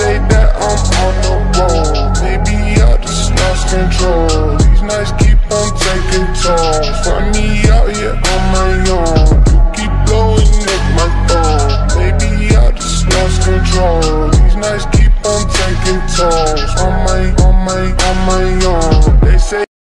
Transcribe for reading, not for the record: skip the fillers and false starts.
say that I'm on the road. Maybe I just lost control. These nights keep on taking tolls. Find me out here on my own. You keep blowing up my phone. Maybe I just lost control. These nights keep on taking tolls. On my own. They say